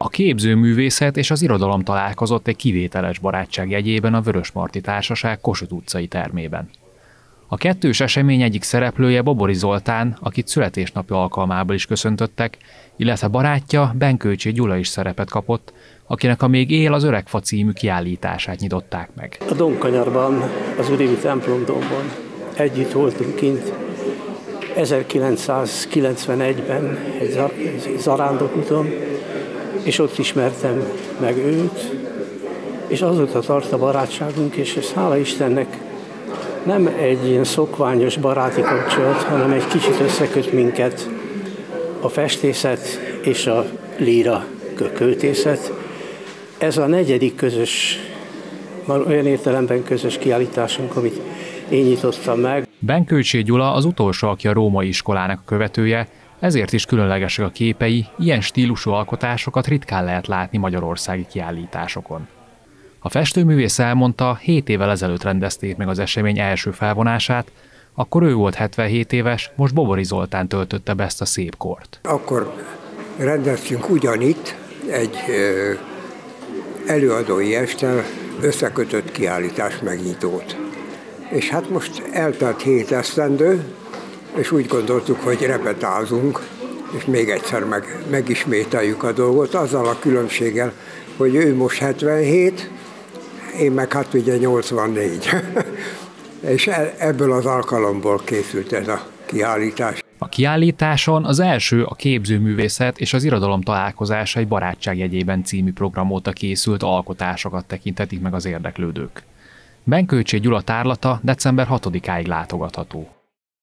A képzőművészet és az irodalom találkozott egy kivételes barátság jegyében a Vörösmarty Társaság Kossuth utcai termében. A kettős esemény egyik szereplője Bobori Zoltán, akit születésnapja alkalmából is köszöntöttek, illetve barátja Benkőcsy Gyula is szerepet kapott, akinek a Még él az öreg fa című kiállítását nyitották meg. A Domkanyarban, az Urivi templomdomban együtt voltunk kint 1991-ben egy zarándokúton, és ott ismertem meg őt, és azóta tart a barátságunk, és ez hála Istennek nem egy ilyen szokványos baráti kapcsolat, hanem egy kicsit összeköt minket a festészet és a líra költészet. Ez a negyedik közös, olyan értelemben közös kiállításunk, amit én nyitottam meg. Benkőcsy Gyula az utolsó, aki a római iskolának a követője, ezért is különlegesek a képei, ilyen stílusú alkotásokat ritkán lehet látni magyarországi kiállításokon. A festőművész elmondta, 7 évvel ezelőtt rendezték meg az esemény első felvonását, akkor ő volt 77 éves, most Bobori Zoltán töltötte be ezt a szép kort. Akkor rendeztünk ugyanitt egy előadói estel összekötött kiállítás megnyitót. És hát most eltelt 7 esztendő, és úgy gondoltuk, hogy repetázunk, és még egyszer megismételjük a dolgot, azzal a különbséggel, hogy ő most 77, én meg hát ugye 84. És ebből az alkalomból készült ez a kiállítás. A kiállításon az első a képzőművészet és az irodalom találkozása egy barátság jegyében című program óta készült alkotásokat tekintetik meg az érdeklődők. Benkőcsy Gyula tárlata december 6-áig látogatható.